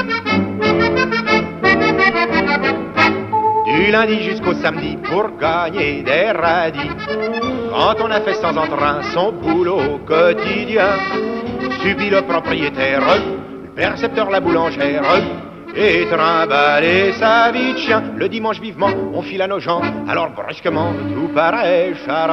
Du lundi jusqu'au samedi pour gagner des radis. Quand on a fait sans entrain son boulot quotidien, subit le propriétaire, le percepteur, la boulangère, et trimballer sa vie de chien. Le dimanche vivement, on file à nos gens, alors brusquement tout paraît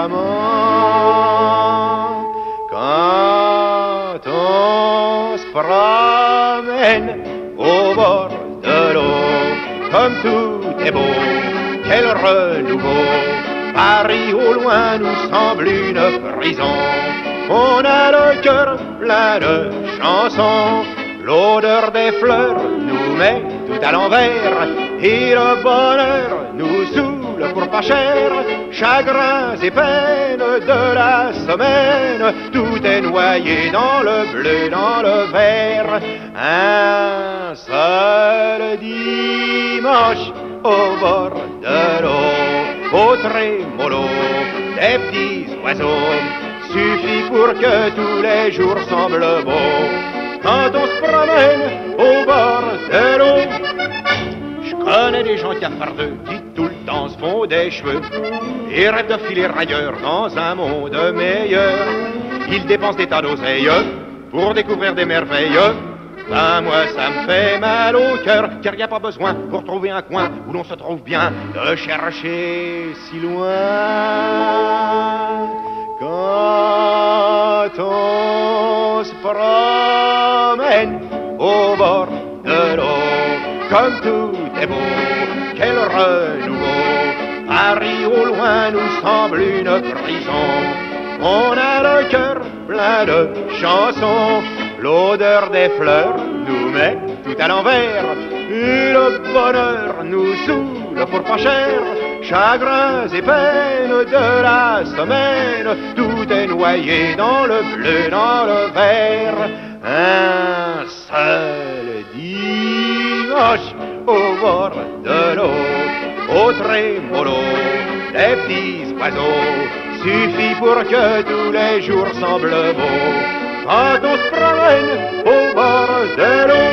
charmant. Quand on se promène au bord de l'eau, comme tout est beau, quel renouveau. Paris au loin nous semble une prison. On a le cœur plein de chansons. L'odeur des fleurs nous met tout à l'envers. Et le bonheur nous saoule pour pas cher. Chagrins et peines de la semaine, tout est noyé dans le bleu, dans le vert. Un seul dimanche au bord de l'eau, au trémolo des petits oiseaux, suffit pour que tous les jours semblent beaux. Quand on se promène au bord de l'eau, je connais des gens cafardeux qui tout le temps se font des cheveux et rêvent de filer ailleurs dans un monde meilleur. Ils dépensent des tas d'oseilles pour découvrir des merveilles. Ben moi ça me fait mal au cœur, car y a pas besoin pour trouver un coin où l'on se trouve bien de chercher si loin. Quand on se promène au bord de l'eau, comme tout est beau, quel renouveau. Paris au loin nous semble une prison. On a le cœur plein de chansons. L'odeur des fleurs nous met tout à l'envers. Et le bonheur nous saoule pour pas cher. Chagrins et peines de la semaine, tout est noyé dans le bleu, dans le vert. Un seul dimanche au bord de l'eau, au trémolo des petits oiseaux, suffit pour que tous les jours semblent beaux. Quand on se promène au bord de l'eau.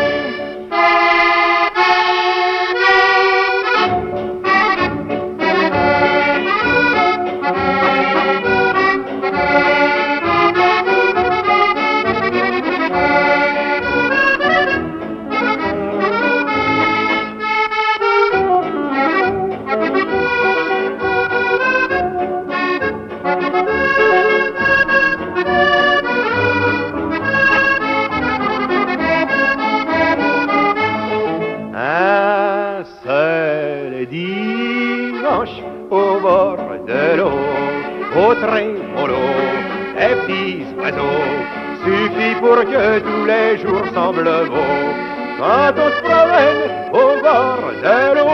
Dimanche au bord de l'eau, au trémolo des petits oiseaux, suffit pour que tous les jours semblent beaux. Quand on se promène au bord de l'eau.